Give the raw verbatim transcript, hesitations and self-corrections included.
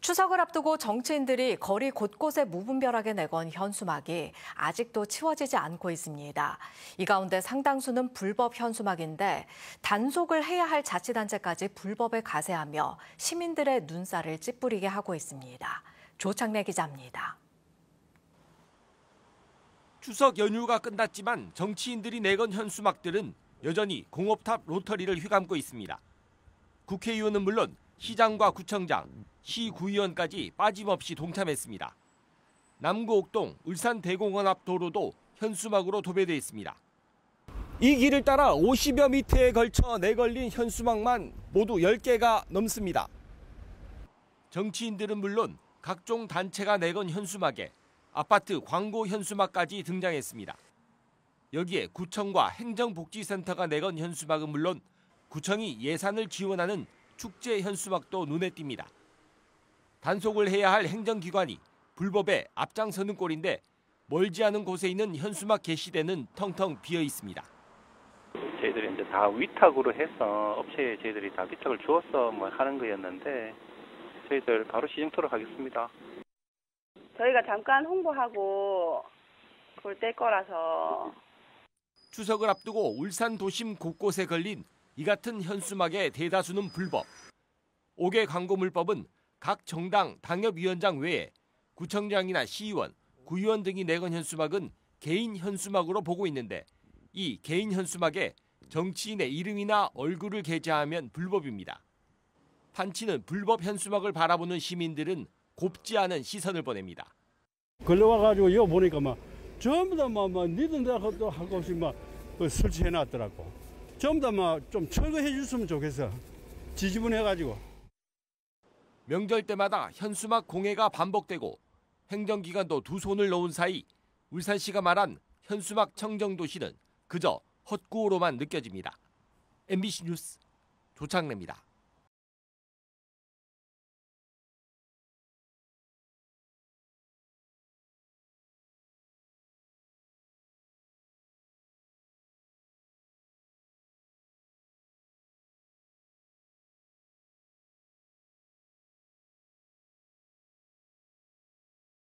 추석을 앞두고 정치인들이 거리 곳곳에 무분별하게 내건 현수막이 아직도 치워지지 않고 있습니다. 이 가운데 상당수는 불법 현수막인데 단속을 해야 할 자치단체까지 불법에 가세하며 시민들의 눈살을 찌푸리게 하고 있습니다. 조창래 기자입니다. 추석 연휴가 끝났지만 정치인들이 내건 현수막들은 여전히 공업탑 로터리를 휘감고 있습니다. 국회의원은 물론 시장과 구청장, 시구의원까지 빠짐없이 동참했습니다. 남구 옥동 울산 대공원 앞 도로도 현수막으로 도배돼 있습니다. 이 길을 따라 오십여 미터에 걸쳐 내걸린 현수막만 모두 열 개가 넘습니다. 정치인들은 물론 각종 단체가 내건 현수막에 아파트 광고 현수막까지 등장했습니다. 여기에 구청과 행정복지센터가 내건 현수막은 물론 구청이 예산을 지원하는 축제 현수막도 눈에 띕니다. 단속을 해야 할 행정기관이 불법에 앞장서는 꼴인데 멀지 않은 곳에 있는 현수막 게시대는 텅텅 비어 있습니다. 저희들이 이제 다 위탁으로 해서 업체에 저희들이 다 위탁을 주어서 뭐 하는 거였는데 저희들 바로 시정토록 하겠습니다. 저희가 잠깐 홍보하고 그걸 뗄 거라서. 추석을 앞두고 울산 도심 곳곳에 걸린 이 같은 현수막의 대다수는 불법. 오 개 광고물법은 각 정당 당협위원장 외에 구청장이나 시의원, 구의원 등이 내건 현수막은 개인 현수막으로 보고 있는데 이 개인 현수막에 정치인의 이름이나 얼굴을 게재하면 불법입니다. 판치는 불법 현수막을 바라보는 시민들은 곱지 않은 시선을 보냅니다. 걸려와가지고 이거 보니까 막 전부 다 막 막 니들 내가 할 것이 막 설치해놨더라고. 전부 다 막 좀 철거해 줬으면 좋겠어. 지지분해가지고. 명절 때마다 현수막 공해가 반복되고 행정기관도 두 손을 놓은 사이 울산시가 말한 현수막 청정도시는 그저 헛구호로만 느껴집니다. 엠비씨 뉴스 조창래입니다.